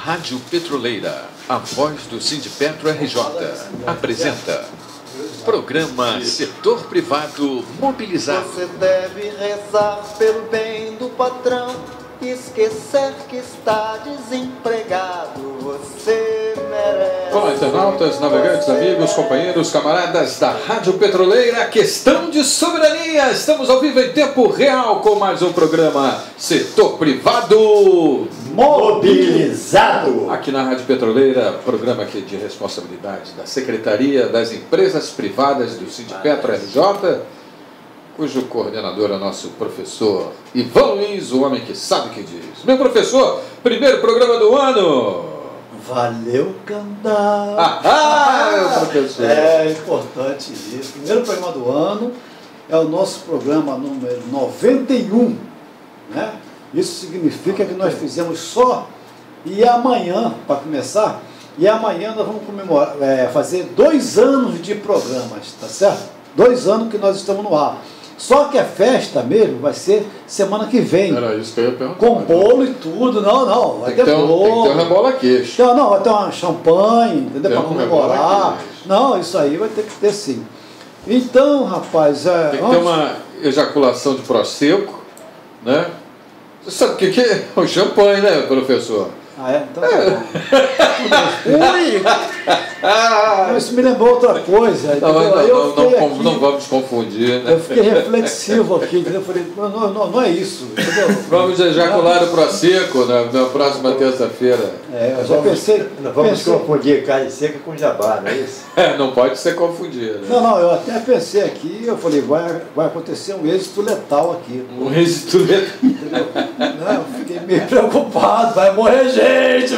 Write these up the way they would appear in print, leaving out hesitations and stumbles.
Rádio Petroleira, a voz do Sindipetro RJ, apresenta programa Setor Privado Mobilizado. Você deve rezar pelo bem do patrão, esquecer que está desempregado. Você merece. Olá, internautas, navegantes, amigos, companheiros, camaradas da Rádio Petroleira, questão de soberania. Estamos ao vivo em tempo real com mais um programa Setor Privado Mobilizado. Aqui na Rádio Petroleira, programa aqui de responsabilidade da Secretaria das Empresas Privadas do Sindipetro RJ, cujo coordenador é nosso professor Ivan Luiz, o homem que sabe o que diz. Meu professor, primeiro programa do ano. Valeu, cantar. Meu professor. É importante isso. Primeiro programa do ano é o nosso programa número 91, né? Isso significa que nós fizemos só, e amanhã, para começar, e amanhã nós vamos comemorar, fazer 2 anos de programas, tá certo? 2 anos que nós estamos no ar. Só que a festa mesmo vai ser semana que vem. Era isso que eu ia perguntar. Com bolo e tudo. Não, vai ter bolo. Tem que ter um rebola-queixo. Não, vai ter uma champanhe, entendeu? Para comemorar. Não, isso aí vai ter que ter sim. Então, rapaz... Tem que ter uma ejaculação de próseco, né? Você sabe o que é? O champanhe, né, professor? Ah, é? Então tá bom. Ui! Isso me lembrou outra coisa. Não vamos confundir, né? Eu fiquei reflexivo aqui, entendeu? Eu falei, não é isso, entendeu? Vamos ejacular o prosecco na próxima terça-feira. Eu já pensei... Não vamos confundir carne seca com jabá, não é isso? Não pode ser confundido. Né? Não, eu até pensei aqui, eu falei, vai acontecer um êxito letal aqui. Um êxito letal. Entendeu? Eu fiquei meio preocupado, vai morrer gente.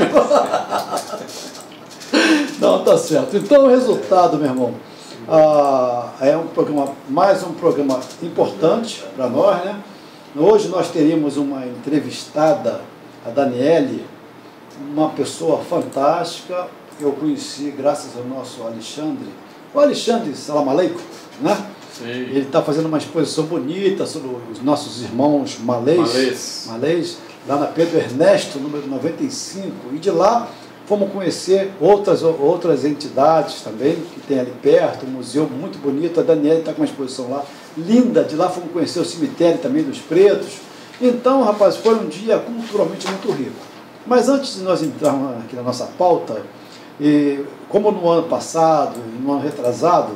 Não, tá certo. Então o resultado, meu irmão, é um programa, mais um programa importante para nós, né? Hoje nós teríamos uma entrevistada, a Daniele, uma pessoa fantástica, que eu conheci graças ao nosso Alexandre. O Alexandre Salam Aleikum, né? Sim. Ele está fazendo uma exposição bonita sobre os nossos irmãos malês, lá na Pedro Ernesto, número 95, e de lá fomos conhecer outras entidades também, que tem ali perto, um museu muito bonito. A Daniela está com uma exposição lá, linda. De lá fomos conhecer o cemitério também dos pretos. Então, rapaz, foi um dia culturalmente muito rico. Mas antes de nós entrarmos aqui na nossa pauta, como no ano passado, no ano retrasado,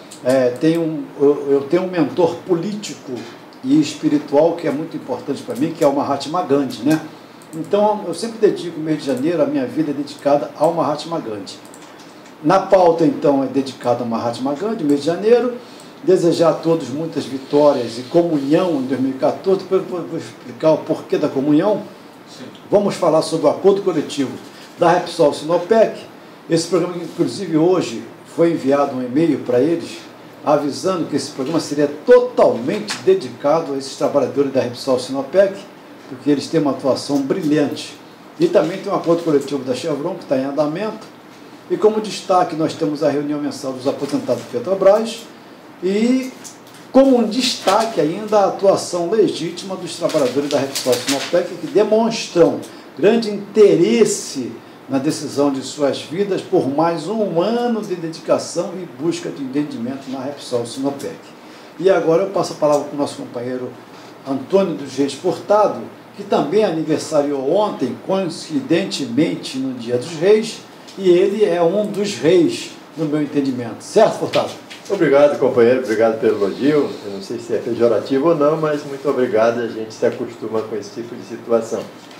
eu tenho um mentor político e espiritual que é muito importante para mim, que é o Mahatma Gandhi, né? Então, eu sempre dedico o mês de janeiro, a minha vida é dedicada ao Mahatma Gandhi. Na pauta, então, é dedicado ao Mahatma Gandhi, mês de janeiro. Desejar a todos muitas vitórias e comunhão em 2014. Depois eu vou explicar o porquê da comunhão. Sim. Vamos falar sobre o acordo coletivo da Repsol Sinopec. Esse programa, inclusive, hoje foi enviado um e-mail para eles, avisando que esse programa seria totalmente dedicado a esses trabalhadores da Repsol Sinopec, porque eles têm uma atuação brilhante. E também tem um acordo coletivo da Chevron, que está em andamento. E como destaque, nós temos a reunião mensal dos aposentados do Petrobras, e como um destaque ainda a atuação legítima dos trabalhadores da Repsol Sinopec, que demonstram grande interesse na decisão de suas vidas por mais um ano de dedicação e busca de entendimento na Repsol Sinopec. E agora eu passo a palavra para o nosso companheiro Antônio dos Reis Furtado, que também aniversariou ontem, coincidentemente no Dia dos Reis, e ele é um dos reis, no meu entendimento. Certo, Furtado? Obrigado, companheiro, obrigado pelo elogio. Eu não sei se é pejorativo ou não, mas muito obrigado, a gente se acostuma com esse tipo de situação.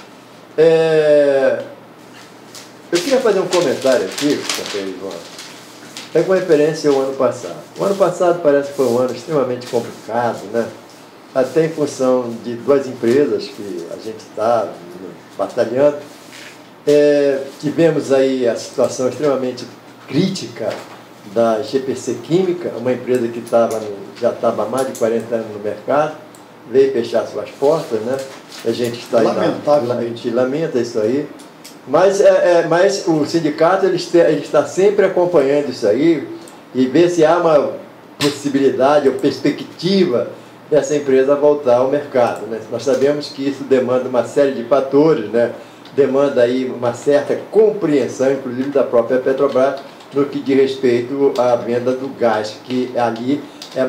Eu queria fazer um comentário aqui, companheiro Ivan, com referência ao ano passado. O ano passado parece que foi um ano extremamente complicado, né? Até em função de 2 empresas que a gente está batalhando. Tivemos aí a situação extremamente crítica da GPC Química, uma empresa que já estava há mais de 40 anos no mercado, veio fechar suas portas, né? A gente está aí, a gente lamenta isso aí. Mas o sindicato ele está sempre acompanhando isso aí e ver se há uma possibilidade ou perspectiva dessa empresa voltar ao mercado, né? Nós sabemos que isso demanda uma série de fatores, né? demanda aí uma certa compreensão, inclusive da própria Petrobras, no que diz respeito à venda do gás, que ali é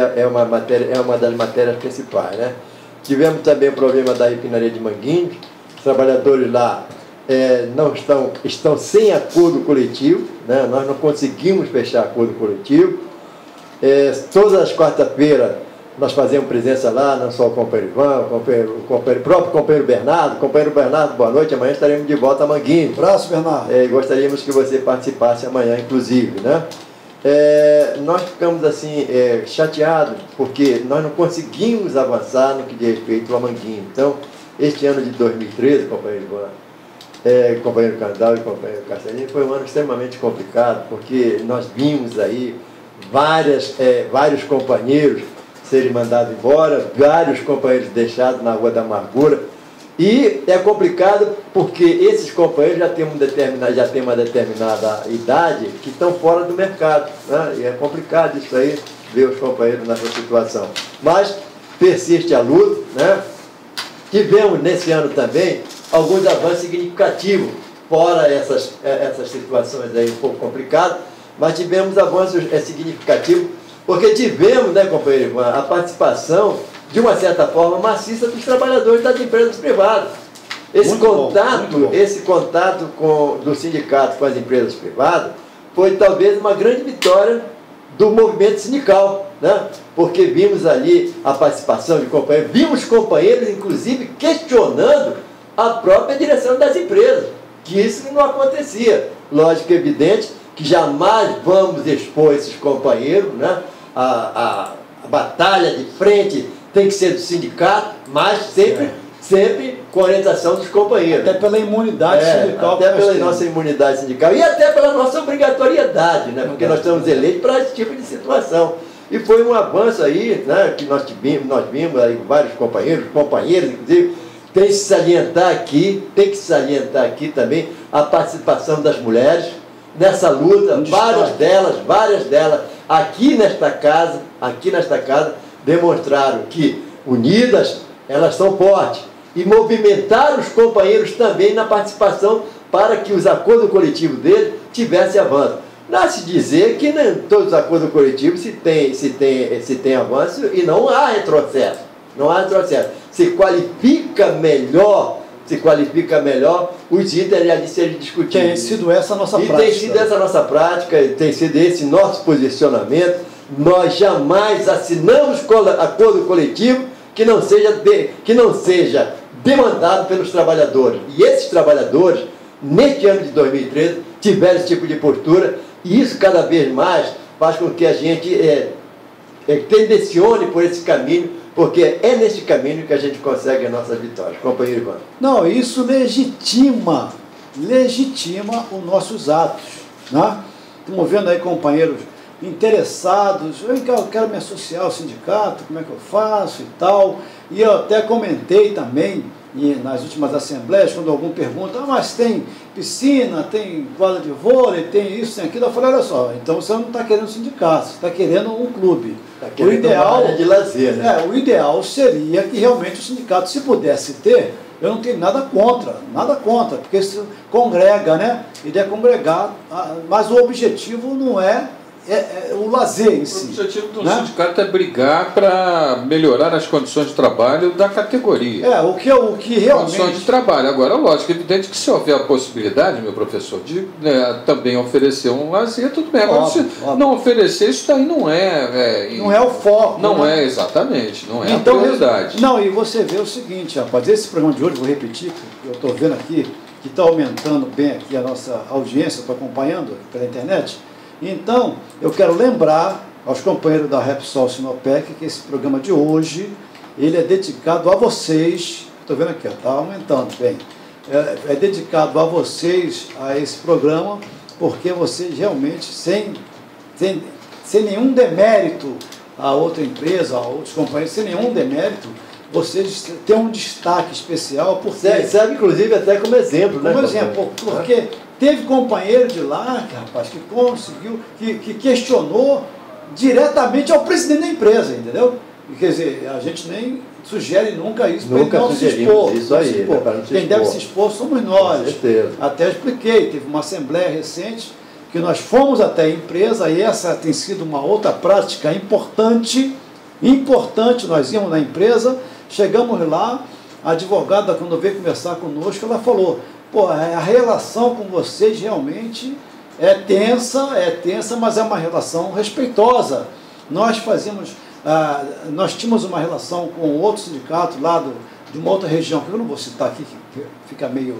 uma das matérias principais, né? Tivemos também o problema da refinaria de Manguinhos. Os trabalhadores lá estão sem acordo coletivo, né? Nós não conseguimos fechar acordo coletivo. Todas as quarta-feiras nós fazemos presença lá, não só o companheiro Ivan, o próprio companheiro Bernardo. Companheiro Bernardo, boa noite, amanhã estaremos de volta a Manguinhos. Abraço, Bernardo. Gostaríamos que você participasse amanhã, inclusive, né? Nós ficamos assim chateados, porque nós não conseguimos avançar no que diz respeito a Manguinhos. Então, este ano de 2013, companheiro Ivan, companheiro Candal e companheiro Castelinho, foi um ano extremamente complicado, porque nós vimos aí vários companheiros serem mandados embora, vários companheiros deixados na Rua da Amargura. E é complicado porque esses companheiros já têm uma determinada idade que estão fora do mercado, né? E é complicado isso aí, ver os companheiros nessa situação. Mas persiste a luta, né? Tivemos nesse ano também alguns avanços significativos, fora essas situações aí um pouco complicadas, mas tivemos avanços significativos, porque tivemos, né, companheiro Ivan, a participação, de uma certa forma, maciça dos trabalhadores das empresas privadas. Esse contato do sindicato com as empresas privadas foi talvez uma grande vitória do movimento sindical, né? Porque vimos ali a participação de companheiros, vimos companheiros, inclusive, questionando a própria direção das empresas, que isso não acontecia. Lógico, evidente, que jamais vamos expor esses companheiros, né? A batalha de frente tem que ser do sindicato, mas sempre com orientação dos companheiros. Até pela imunidade sindical. Até pela nossa imunidade sindical e até pela nossa obrigatoriedade, né? Porque nós estamos eleitos para esse tipo de situação. E foi um avanço aí, né, que nós vimos aí vários companheiros, inclusive. Tem que salientar aqui também a participação das mulheres nessa luta, várias delas, aqui nesta casa, demonstraram que, unidas, elas são fortes. E movimentaram os companheiros também na participação para que os acordos coletivos deles tivessem avanço. Não se dizer que nem todos os acordos coletivos se tem avanço e não há retrocesso. Não há retrocesso. Se qualifica melhor os itens ali serem discutidos. Tem sido essa a nossa prática. Tem sido essa a nossa prática, tem sido esse nosso posicionamento. Nós jamais assinamos acordo coletivo que não seja demandado pelos trabalhadores. E esses trabalhadores, neste ano de 2013, tiveram esse tipo de postura, e isso cada vez mais faz com que a gente tendencione por esse caminho, porque é nesse caminho que a gente consegue as nossas vitórias. Companheiro Ivan. Não, isso legitima os nossos atos, né? Estamos vendo aí companheiros interessados, eu quero me associar ao sindicato, como é que eu faço e tal. E eu até comentei também nas últimas assembleias, quando algum pergunta, mas tem piscina, tem quadra de vôlei, tem isso, tem aquilo. Eu falei, olha só, então você não está querendo um sindicato, você está querendo um clube. O ideal, uma área de lazer, né? O ideal seria que realmente o sindicato, se pudesse ter, eu não tenho nada contra, porque isso congrega, né? Ideia é congregar, mas o objetivo não é o lazer em si. O objetivo do sindicato é brigar para melhorar as condições de trabalho da categoria. O que realmente... Condições de trabalho. Agora, lógico, é evidente que se houver a possibilidade, meu professor, de também oferecer um lazer, tudo bem. Agora, se não oferecer, isso daí não é o foco. Não né? é, exatamente, não é a prioridade. Não, e você vê o seguinte, rapaz, esse programa de hoje, vou repetir, que eu estou vendo aqui, que está aumentando bem aqui a nossa audiência, estou acompanhando pela internet. Então, eu quero lembrar aos companheiros da Repsol Sinopec que esse programa de hoje, ele é dedicado a vocês, estou vendo aqui, está aumentando bem, é dedicado a vocês, a esse programa, porque vocês realmente, sem nenhum demérito a outra empresa, a outros companheiros, sem nenhum demérito, vocês têm um destaque especial. Serve, inclusive, até como exemplo, né? Como exemplo, porque teve companheiro de lá, rapaz, que conseguiu, que questionou diretamente ao presidente da empresa, entendeu? quer dizer, a gente nem sugere nunca isso para ele Nunca não se sugerimos expor. isso aí, expor. né, para não se Quem expor. deve se expor somos nós. Com certeza. Até expliquei, teve uma assembleia recente que nós fomos até a empresa e essa tem sido uma outra prática importante, nós íamos na empresa, chegamos lá, a advogada quando veio conversar conosco, ela falou, pô, a relação com vocês realmente é tensa, mas é uma relação respeitosa. Nós tínhamos uma relação com outro sindicato lá de uma outra região, que eu não vou citar aqui, que fica meio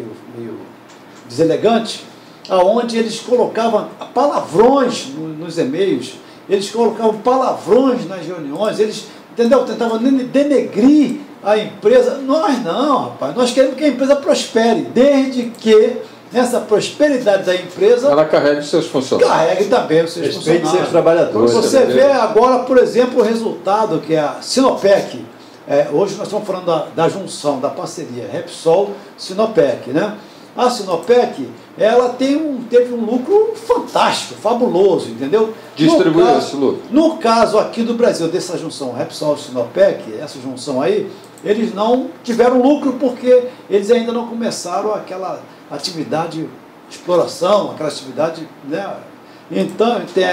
deselegante, aonde eles colocavam palavrões nos e-mails, eles colocavam palavrões nas reuniões, eles, entendeu? Tentavam denegrir a empresa. Nós não, rapaz, nós queremos que a empresa prospere, desde que nessa prosperidade da empresa ela carregue os seus funcionários. Carregue também os seus Respeite funcionários. seus trabalhadores. Você vê agora, por exemplo, o resultado que é a Sinopec. Hoje nós estamos falando da junção, da parceria Repsol-Sinopec, né? A Sinopec, ela teve um lucro fantástico, fabuloso, entendeu? Distribuiu esse lucro. No caso aqui do Brasil, dessa junção Repsol-Sinopec, essa junção aí, eles não tiveram lucro porque eles ainda não começaram aquela atividade de exploração, aquela atividade, né? Então, tem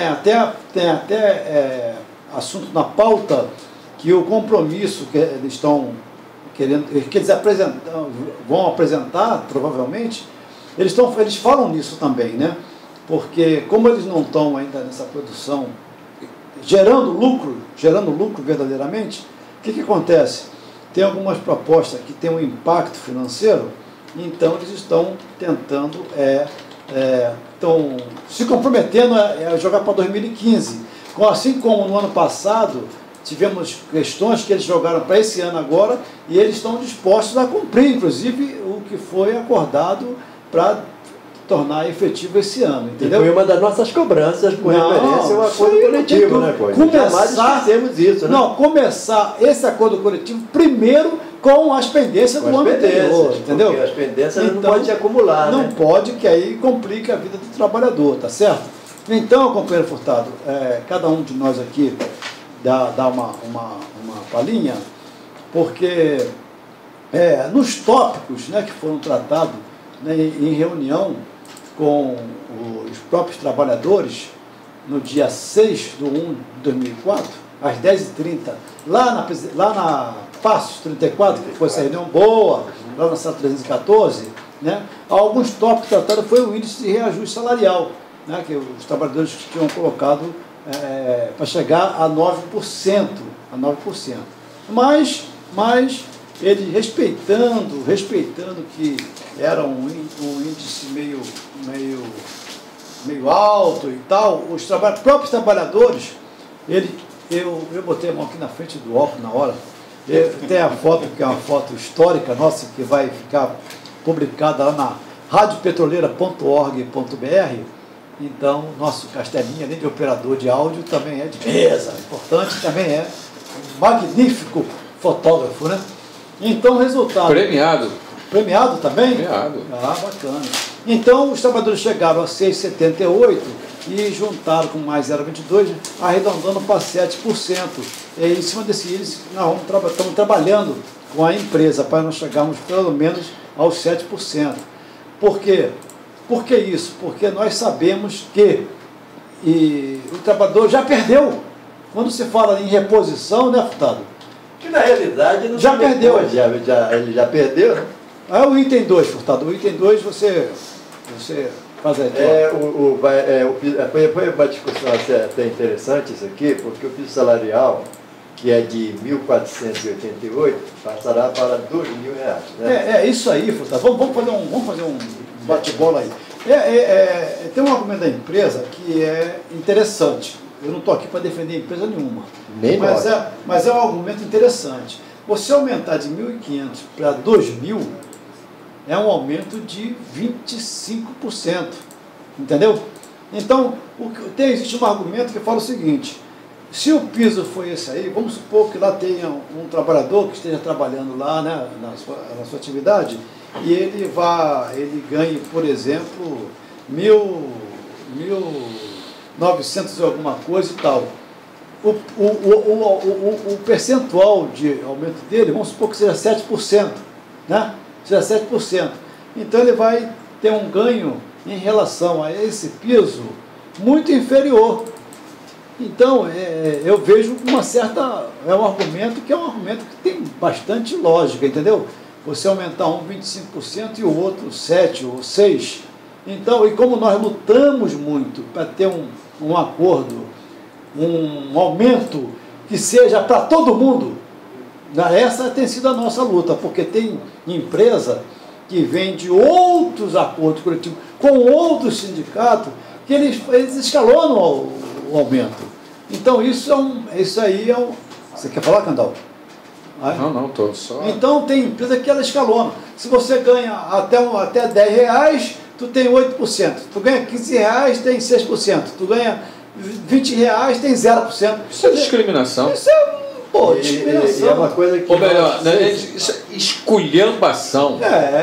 até assunto na pauta que o compromisso que eles estão querendo, que eles vão apresentar, provavelmente, eles falam nisso também, né? Porque como eles não estão ainda nessa produção gerando lucro verdadeiramente, o que acontece? Tem algumas propostas que têm um impacto financeiro, então eles estão tentando, estão se comprometendo a jogar para 2015. Assim como no ano passado tivemos questões que eles jogaram para esse ano agora e eles estão dispostos a cumprir, inclusive, o que foi acordado para tornar efetivo esse ano, entendeu? E foi uma das nossas cobranças com referência ao acordo coletivo, né, Coisa? Jamais esquecemos isso, né? Não, começar esse acordo coletivo primeiro com as pendências do ano anterior, entendeu? Porque as pendências não podem se acumular, não né? pode, que aí complica a vida do trabalhador, tá certo? Então, companheiro Furtado, cada um de nós aqui dá uma palhinha, porque nos tópicos, né, que foram tratados, né, em reunião com os próprios trabalhadores, no dia 6/1 de 2004, às 10h30, lá na Passos 34, que foi essa reunião boa, lá na sala 314, né, alguns tópicos tratados foi o índice de reajuste salarial, né, que os trabalhadores tinham colocado para chegar a 9%. Mas ele respeitando que era um índice meio alto e tal, os próprios trabalhadores, eu botei a mão aqui na frente do óculos na hora, tem a foto, que é uma foto histórica nossa, que vai ficar publicada lá na radiopetroleira.org.br. Então, nosso Castelinho, além de operador de áudio, também é de mesa, importante, também é um magnífico fotógrafo, né? Então, resultado... Premiado. Premiado também? Premiado. Ah, bacana. Então, os trabalhadores chegaram a 6,78 e juntaram com mais 0,22, arredondando para 7%. E em cima desse índice, nós estamos trabalhando com a empresa para nós chegarmos pelo menos aos 7%. Por quê? Por que isso? Porque nós sabemos que o trabalhador já perdeu. Quando se fala em reposição, né, Furtado? Que na realidade não já perdeu. Ele já perdeu, né? O item 2, Furtado. O item 2 você faz aí. Foi uma discussão até interessante isso aqui, porque o piso salarial, que é de 1.488, passará para R$2.000, né? Isso aí, Furtado. Vamos fazer um bate-bola aí. Tem um argumento da empresa que é interessante. Eu não estou aqui para defender empresa nenhuma. Mas é um argumento interessante. Você aumentar de 1.500 para 2.000 é um aumento de 25%. Entendeu? Então, existe um argumento que fala o seguinte: se o piso foi esse aí, vamos supor que lá tenha um trabalhador que esteja trabalhando lá, né, na sua atividade, e ele ganhe, por exemplo, 1.900 e alguma coisa e tal. o percentual de aumento dele, vamos supor que seja 7%, né? Seja 7%. Então ele vai ter um ganho em relação a esse piso muito inferior. Então, eu vejo uma certa... É um argumento que tem bastante lógica, entendeu? Você aumentar um 25% e o outro 7% ou 6%. Então, e como nós lutamos muito para ter um acordo, um aumento que seja para todo mundo, essa tem sido a nossa luta, porque tem empresa que vem de outros acordos coletivos com outros sindicatos que eles escalonam o aumento. Então, isso aí é um... Você quer falar, Candal? Não, estou só... Então, tem empresa que ela escalona. Se você ganha até R$10, tu tem 8%. Tu ganha R$15, tem 6%. Tu ganha R$20, tem 0%. Isso é discriminação. Isso é... Pô, discriminação. E é uma coisa que... Ou melhor, isso é esculhambação.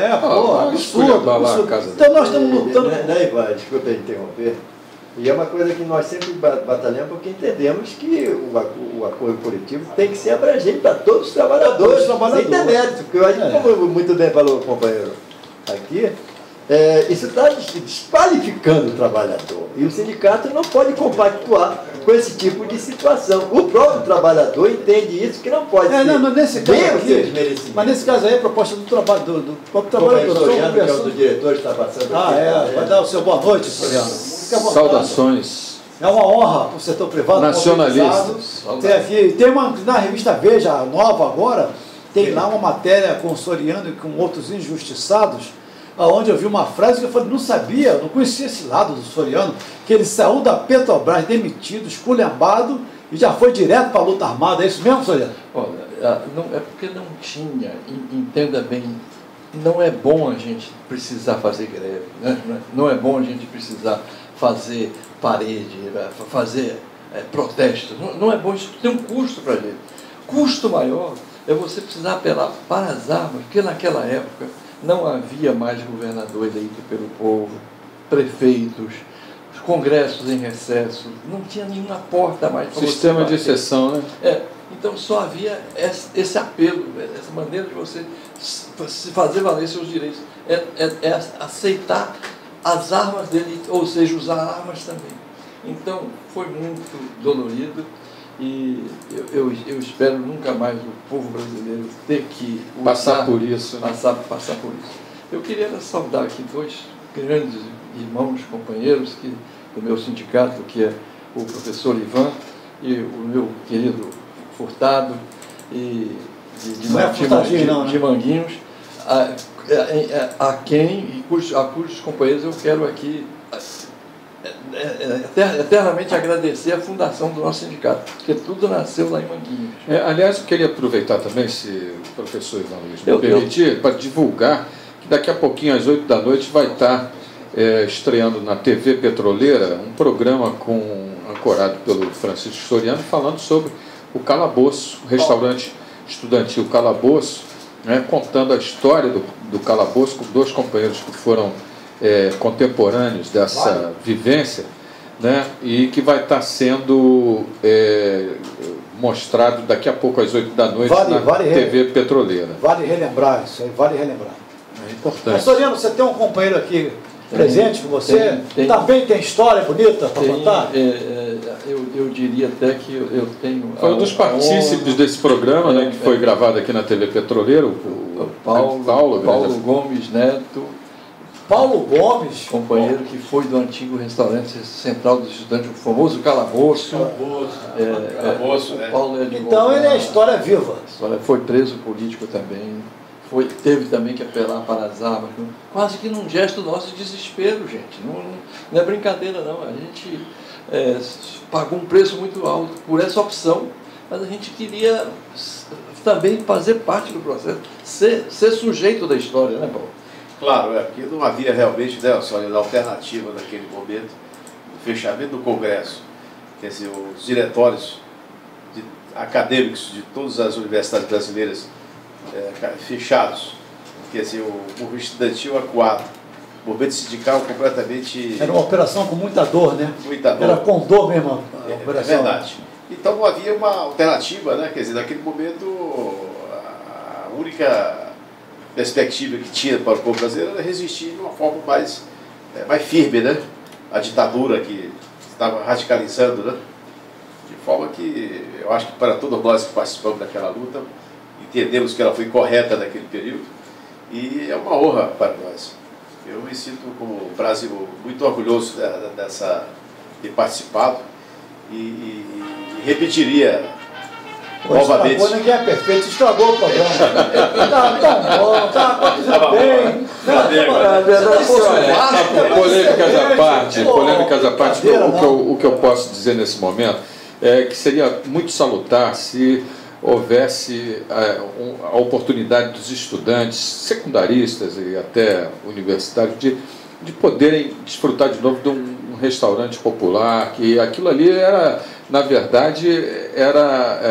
Absurdo. Então, nós estamos lutando... Ivan, desculpa interromper. E é uma coisa que nós sempre batalhamos, porque entendemos que o acordo coletivo tem que ser abrangente para todos os trabalhadores, sem demérito, porque eu acho que, como muito bem falou o companheiro aqui, isso está desqualificando o trabalhador. E o sindicato não pode compactuar com esse tipo de situação. O próprio trabalhador entende isso, que não pode ser. Nesse caso aqui, mas nesse caso aí, a proposta do próprio trabalhador. Soriano, que é um dos diretores, está passando aqui. Vai dar o seu boa noite, Soriano. Saudações. É uma honra para o setor privado. Nacionalistas. Tem na revista Veja, nova agora, tem lá uma matéria com o Soriano e com outros injustiçados, onde eu vi uma frase que eu falei, não sabia, não conhecia esse lado do Soriano, que ele saiu da Petrobras demitido, esculhambado, e já foi direto para a luta armada. É isso mesmo, Soriano? Olha, é porque não tinha, entenda bem, não é bom a gente precisar fazer greve, né? Não é bom a gente precisar fazer parede, fazer protesto. Não é bom, isso tem um custo para a gente. Custo maior é você precisar apelar para as armas, porque naquela época não havia mais governador eleito pelo povo, prefeitos, os congressos em recesso, não tinha nenhuma porta mais para sistema de exceção, né? Então só havia esse apelo, essa maneira de você se fazer valer seus direitos, é aceitar as armas dele, ou seja, usar armas também. Então foi muito dolorido. E eu espero nunca mais o povo brasileiro ter que passar por isso. Passar por isso. Eu queria saudar aqui dois grandes irmãos, companheiros do meu sindicato, que é o professor Ivan e o meu querido Furtado, de Manguinhos, a cujos companheiros eu quero aqui eternamente agradecer a fundação do nosso sindicato, porque tudo nasceu lá em Manguinhos. Aliás, eu queria aproveitar também, se o professor Ivan Luiz me permitir, para divulgar que daqui a pouquinho, às 8 da noite, vai estar estreando na TV Petroleira um programa ancorado pelo Francisco Soriano, falando sobre o Calabouço, o restaurante estudantil Calabouço, né, contando a história do Calabouço com dois companheiros que foram contemporâneos dessa vivência, né, e que vai estar sendo mostrado daqui a pouco às 8 da noite na TV Petroleira. Vale relembrar isso aí, vale relembrar. É importante. Mas, Soriano, você tem um companheiro aqui presente com você? Também tem história bonita para contar? Eu diria até que eu tenho... Foi um dos partícipes desse programa, né, que foi gravado aqui na TV Petroleira, o Paulo Gomes Neto. Paulo Gomes, companheiro que foi do antigo restaurante central dos estudantes, o famoso Calabouço. Paulo então ele é história viva. Foi preso político também. Teve também que apelar para as armas, quase que num gesto nosso de desespero, gente. Não é brincadeira, não. A gente pagou um preço muito alto por essa opção, mas a gente queria também fazer parte do processo, ser sujeito da história, né, Paulo? Claro, porque não havia realmente, né, só a alternativa naquele momento, o fechamento do Congresso, quer dizer, os diretórios acadêmicos de todas as universidades brasileiras fechados, quer dizer, o movimento estudantil acuado, o movimento sindical completamente... Era uma operação com muita dor, né? Muita dor. Era com dor mesmo a operação. É verdade. Então não havia uma alternativa, né? Quer dizer, naquele momento a única perspectiva que tinha para o povo brasileiro era resistir de uma forma mais firme, né? A ditadura que estava radicalizando, né? De forma que eu acho que para todos nós que participamos daquela luta, entendemos que ela foi correta naquele período e é uma honra para nós. Eu me sinto como Brasil muito orgulhoso dessa ter participado e repetiria novamente. Estragou, ninguém é perfeito, estragou o programa. Tá tão bom, tá acontecendo bem. Polêmicas à parte, o que eu posso dizer nesse momento é que seria muito salutar se houvesse a oportunidade dos estudantes secundaristas e até universitários de poderem desfrutar de novo de um restaurante popular, que aquilo ali era, na verdade, era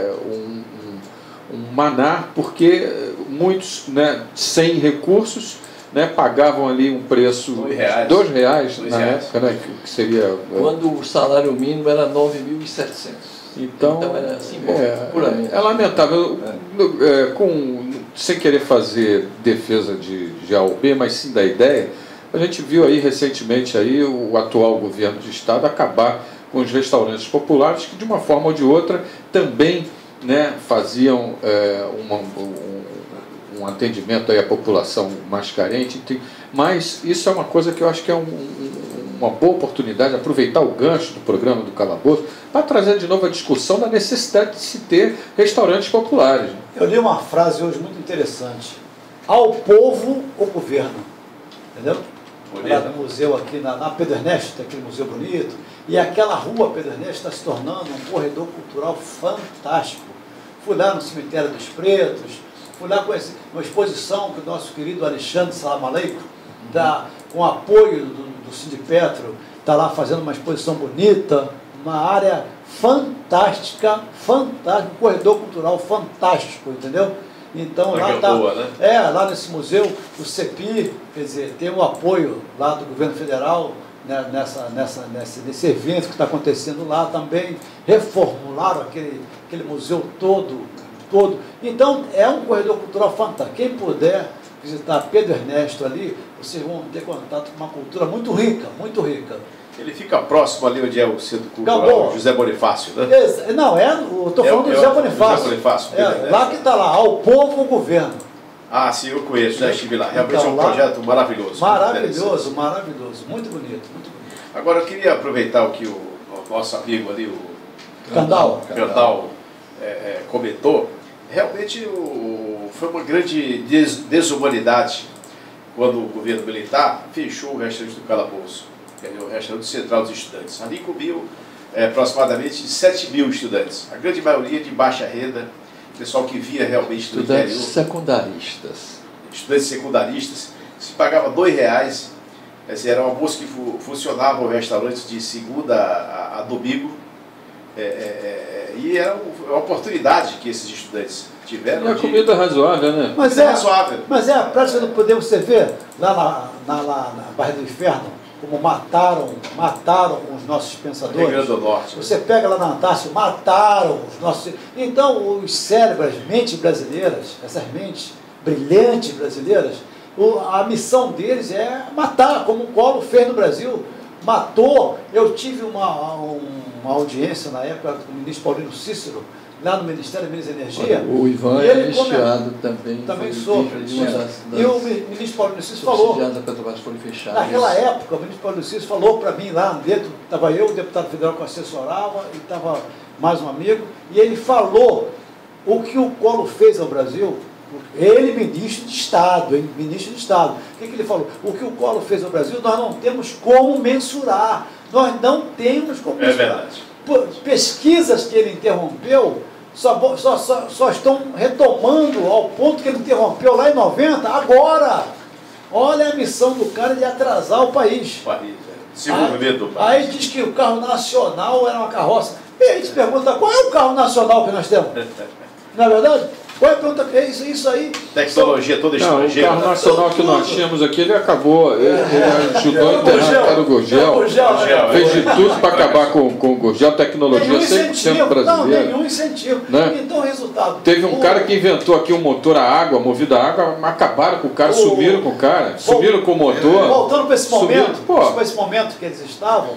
um maná, porque muitos, né, sem recursos, né, pagavam ali um preço de R$2 na época, né, que seria... Quando o salário mínimo era 9.700. Então era assim, puramente. É lamentável, sem querer fazer defesa de A ou B, mas sim da ideia. A gente viu aí recentemente aí o atual governo de estado acabar com os restaurantes populares que de uma forma ou de outra também, né, faziam um atendimento aí à população mais carente. Mas isso é uma coisa que eu acho que é uma boa oportunidade, aproveitar o gancho do programa do Calabouço para trazer de novo a discussão da necessidade de se ter restaurantes populares. Eu li uma frase hoje muito interessante: ao povo o governo, entendeu? Lá no museu aqui na Pedro Ernesto, aquele museu bonito, e aquela rua Pedro Ernesto está se tornando um corredor cultural fantástico. Fui lá no Cemitério dos Pretos, fui lá conhecer uma exposição que o nosso querido Alexandre Salam Aleikum, com apoio do Sindipetro, está lá fazendo uma exposição bonita, uma área fantástica, um corredor cultural fantástico, entendeu? Então lá está, né? Lá nesse museu, o CEPI, quer dizer, tem o apoio lá do governo federal, né, nesse evento que está acontecendo lá também, reformularam aquele museu todo. Então é um corredor cultural fantástico. Quem puder visitar Pedro Ernesto ali, vocês vão ter contato com uma cultura muito rica, muito rica. Ele fica próximo ali onde é o Centro Cultural José Bonifácio, né? Não, eu estou falando do José Bonifácio. José Bonifácio, lá que está lá, ao povo o governo. Ah, sim, eu conheço, já estive lá. Realmente é um projeto maravilhoso. Maravilhoso, muito bonito, muito bonito. Agora eu queria aproveitar o que o nosso amigo ali, o Candal comentou. Realmente foi uma grande desumanidade quando o governo militar fechou o restaurante do Calabouço, que é o restaurante central dos estudantes. Ali comiam aproximadamente 7.000 estudantes, a grande maioria de baixa renda, pessoal que via realmente do interior. Estudantes secundaristas. Estudantes secundaristas, se pagava R$2, era um almoço que funcionava o restaurante de segunda a domingo, e era uma oportunidade que esses estudantes tiveram. E a comida razoável, né? Mas é razoável. Mas a prática do poder, você vê lá na Barra do Inferno, como mataram os nossos pensadores. Rio Grande do Norte. Você pega lá na Antártida, mataram os nossos... Então, os cérebros, as mentes brasileiras, essas mentes brilhantes brasileiras, a missão deles é matar, como o Collor fez no Brasil. Matou. Eu tive uma audiência na época com o ministro Paulino Cícero, lá no Ministério da Minas e Energia. O Ivan é ministrado também. Também sou. E o ministro Paulino Cícero falou. Da Petrobras foram fechados. Naquela época, o ministro Paulino Cícero falou para mim lá dentro, estava eu, o deputado federal que assessorava, e estava mais um amigo, e ele falou o que o Collor fez ao Brasil. Ele, ministro de Estado, ministro de Estado. O que ele falou? O que o Collor fez ao Brasil, nós não temos como mensurar. Nós não temos como mensurar. É verdade. Pesquisas que ele interrompeu só estão retomando ao ponto que ele interrompeu lá em 90, agora. Olha a missão do cara de atrasar o país. Desenvolvimento do país. Aí diz que o carro nacional era uma carroça. E a gente pergunta, qual é o carro nacional que nós temos? Não é verdade? Qual é a pergunta? É isso aí. Tecnologia toda Não, o estrangeira. carro nacional que nós tínhamos aqui, ele acabou. Ele ajudou a enterrar o Gurgel. Fez de tudo para acabar com o Gurgel. Tecnologia 100% brasileira. Não, nenhum incentivo. Né? Então, resultado. Teve um cara que inventou aqui um motor a água, movido a água, acabaram com o cara, sumiram com o cara, sumiram com o motor. Voltando para esse momento, sumiram, para esse momento que eles estavam,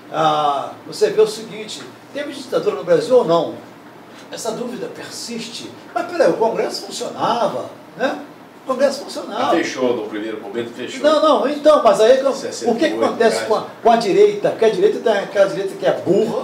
você vê o seguinte: teve ditadura no Brasil ou não? Essa dúvida persiste. Mas peraí, o Congresso funcionava, né? O Congresso funcionava. Fechou, no primeiro momento fechou. Não, então, mas aí o que acontece com a direita? Porque a direita tem aquela direita que é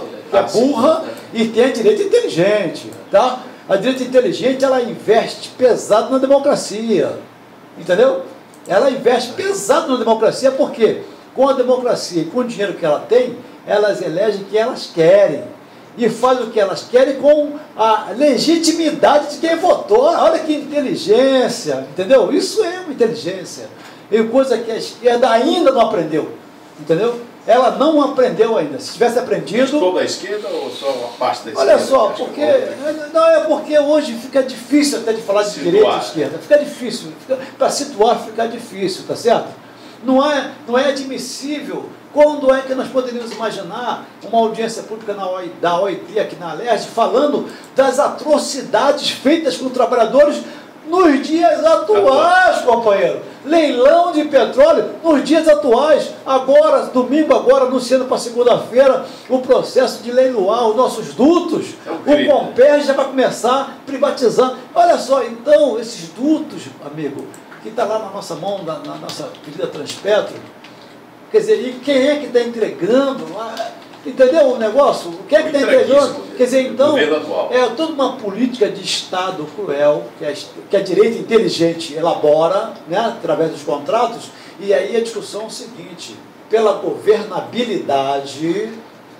burra, e tem a direita inteligente, tá? A direita inteligente, ela investe pesado na democracia, entendeu? Ela investe pesado na democracia, porque com a democracia e com o dinheiro que ela tem, elas elegem quem elas querem. E fazem o que elas querem com a legitimidade de quem votou. Olha que inteligência, entendeu? Isso é uma inteligência. E coisa que a esquerda ainda não aprendeu, entendeu? Ela não aprendeu ainda. Se tivesse aprendido... Mas toda a esquerda ou só uma parte da esquerda? Olha só, porque... Não, é porque hoje fica difícil até de falar de direita e esquerda. Fica difícil. Para situar fica difícil, tá certo? Não é admissível. Quando é que nós poderíamos imaginar uma audiência pública da OIT aqui na Alerj falando das atrocidades feitas com trabalhadores nos dias atuais, companheiro? Leilão de petróleo nos dias atuais. Agora, domingo agora, anunciando para segunda-feira o processo de leiloar os nossos dutos. O Comperj já vai começar privatizando. Olha só, então, esses dutos, amigo, que está lá na nossa mão, na nossa querida Transpetro, quer dizer, e quem é que está entregando? Entendeu o negócio? Quem é que está entregando? Quer dizer, então, é toda uma política de Estado cruel, que a direita inteligente elabora, né, através dos contratos, e aí a discussão é o seguinte: pela governabilidade,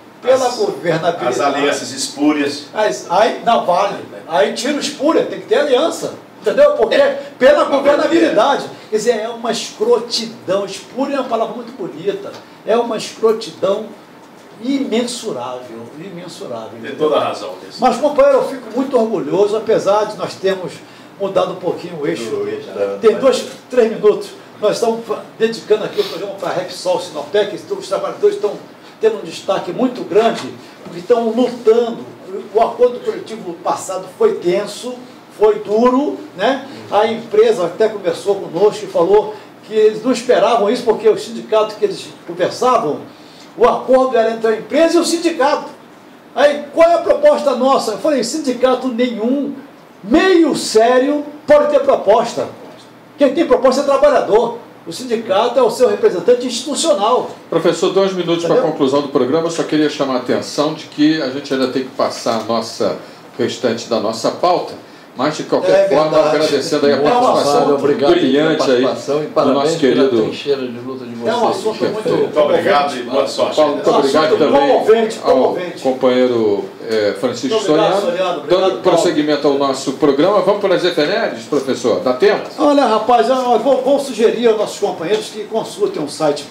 as alianças espúrias. Aí não vale. Aí tira o espúria, tem que ter aliança. Entendeu? Porque pela governabilidade. Quer dizer, é uma escrotidão. Espúria é uma palavra muito bonita. É uma escrotidão imensurável. Tem toda a razão disso. Mas, companheiro, eu fico muito orgulhoso, apesar de nós termos mudado um pouquinho o eixo. Tem 3 minutos. Nós estamos dedicando aqui o programa para a Repsol Sinopec. Os trabalhadores estão tendo um destaque muito grande, porque estão lutando. O acordo coletivo passado foi tenso, foi duro, né? A empresa até conversou conosco e falou que eles não esperavam isso, porque o sindicato que eles conversavam, o acordo era entre a empresa e o sindicato. Aí, qual é a proposta nossa? Eu falei, sindicato nenhum, meio sério, pode ter proposta. Quem tem proposta é trabalhador. O sindicato é o seu representante institucional. Professor, 2 minutos para a conclusão do programa. Eu só queria chamar a atenção de que a gente ainda tem que passar o restante da nossa pauta. Mas, de qualquer forma, agradecendo aí a participação brilhante aí do nosso querido... De luta de vocês. É um assunto muito obrigado e boa sorte. Paulo, muito obrigado também ao companheiro Francisco Soriano. Dando prosseguimento ao nosso programa. Vamos para as efemérides, professor? Dá tempo? Olha, rapaz, vou sugerir aos nossos companheiros que consultem o site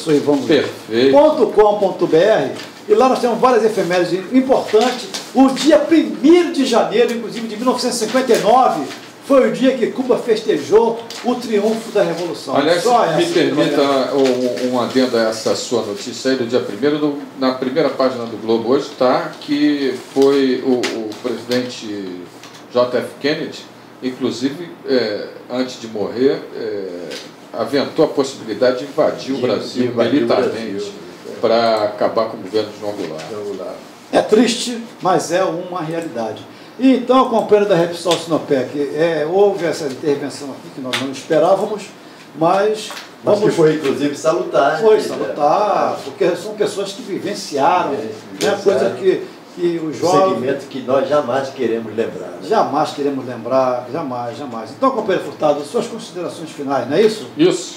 professorivanluiz.com.br. E lá nós temos várias efemérides importantes. O dia 1º de janeiro, inclusive, de 1959, foi o dia que Cuba festejou o triunfo da Revolução. Aliás, me permita um adendo a essa sua notícia aí do dia 1º. Na primeira página do Globo hoje está que foi o presidente J.F. Kennedy, inclusive, antes de morrer, aventou a possibilidade de invadir o Brasil militarmente para acabar com o governo de João Goulart. É triste, mas é uma realidade. E então, a companheira da Repsol Sinopec, houve essa intervenção aqui que nós não esperávamos, mas que foi, inclusive, salutar. Foi salutar, porque são pessoas que vivenciaram, né, coisa que os jovens... Um segmento que nós jamais queremos lembrar. Né? Jamais queremos lembrar, jamais. Então, companheiro Furtado, suas considerações finais, não é isso? Isso.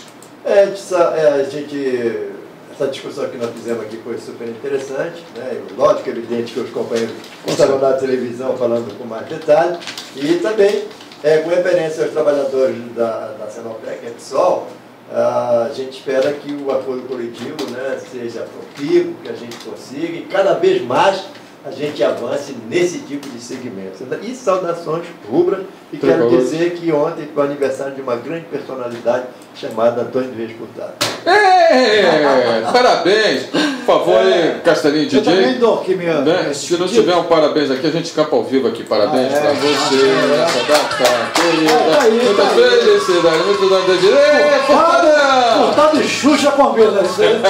Essa discussão que nós fizemos aqui foi super interessante, né? Lógico, evidente que os companheiros estavam na televisão falando com mais detalhe, e também, com referência aos trabalhadores da Sinopec, Repsol, a gente espera que o acordo coletivo, né, seja profícuo, que a gente consiga, e cada vez mais a gente avance nesse tipo de segmento. E saudações rubras, e quero dizer que ontem foi o aniversário de uma grande personalidade chamada Antônio Reis Furtado. Parabéns! Por favor, aí, Castelinho DJ. Eu também dou aqui minha... Né? Se não tiver um parabéns aqui, a gente canta ao vivo aqui. Parabéns pra você nessa data querida. Muita felicidade, muito dano de direito. Furtado e Xuxa Palmeiras.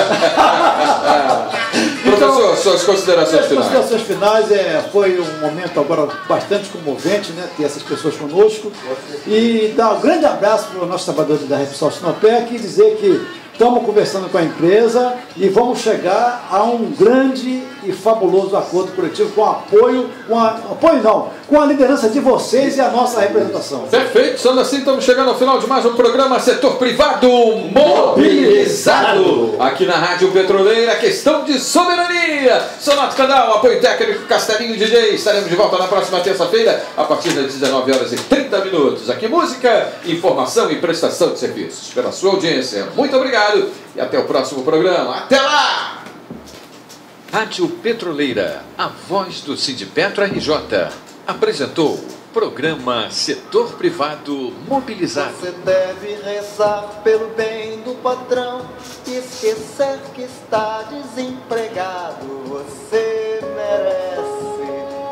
Professor, suas considerações finais. As considerações finais foi um momento agora bastante comovente, né, ter essas pessoas conosco. E dar um grande abraço para os nossos trabalhadores da Repsol Sinopec e dizer que estamos conversando com a empresa e vamos chegar a um grande e fabuloso acordo coletivo com com a liderança de vocês e a nossa representação. Perfeito, sendo assim, estamos chegando ao final de mais um programa Setor Privado Mobilizado. Aqui na Rádio Petroleira, questão de soberania. Sonato Canal, apoio técnico Castelinho DJ. Estaremos de volta na próxima terça-feira, a partir das 19h30. Aqui música, informação e prestação de serviços. Pela sua audiência, muito obrigado e até o próximo programa. Até lá! Rádio Petroleira, a voz do Sindipetro RJ, apresentou programa Setor Privado Mobilizado. Você deve rezar pelo bem do patrão e esquecer que está desempregado. Você merece.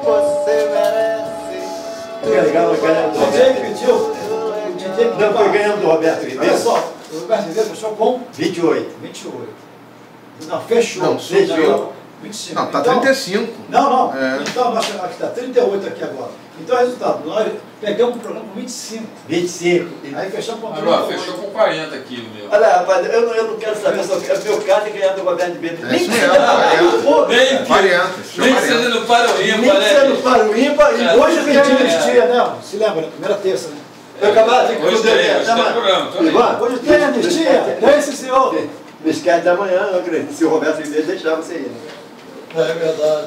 Legal, O DJ pediu. O DJ não, foi ganhando do Roberto Ribeiro. Olha só, o Roberto Ribeiro fechou com 28. 28. Não, fechou. Não, subiu. 25. Não, tá Então, 35. Não. É. Então, nós chegamos aqui, está 38 aqui agora. Então, resultado, nós pegamos o programa com 25. 25. Aí fechamos com Agora, fechou com 40 aqui o meu. Olha, rapaz, eu não quero saber, só quero meu carro e ganhar do Roberto Ribeiro. É isso mesmo, Nem variante. nem sendo para o ímpar, né? sendo para o ímpar. E Hoje eu pedi anistia, né? Se lembra, na primeira terça, né? meu camarada, Hoje tem programa. Hoje tem anistia? Tem esse senhor? Biscate da manhã, eu acredito. Se o Roberto Ribeiro deixar você ir. É verdade.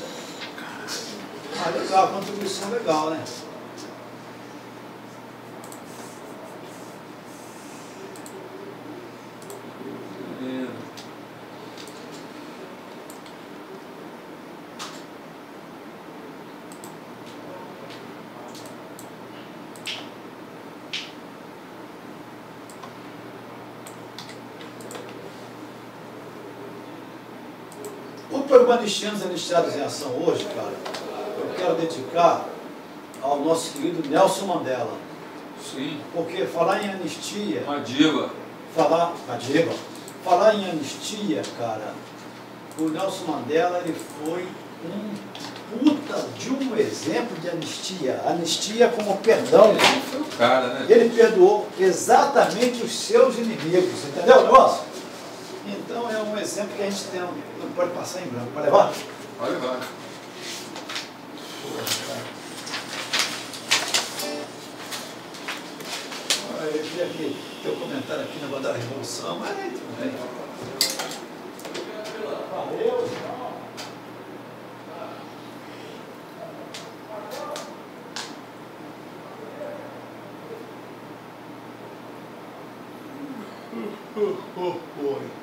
Ah, legal, contribuição legal, né? O programa Anistianos e Anistiados em Ação hoje, cara, eu quero dedicar ao nosso querido Nelson Mandela. Sim, Porque falar em anistia, uma diva. falar em anistia, cara, o Nelson Mandela, ele foi um puta de um exemplo de anistia. Anistia como perdão. Ele foi o cara, né? Ele perdoou exatamente os seus inimigos, entendeu o negócio? Então é um exemplo que a gente tem, não pode passar em branco. Pode levar? Olha lá. Eu queria que teu comentário aqui na negócio da Revolução, mas aí tudo bem. Valeu, Oi.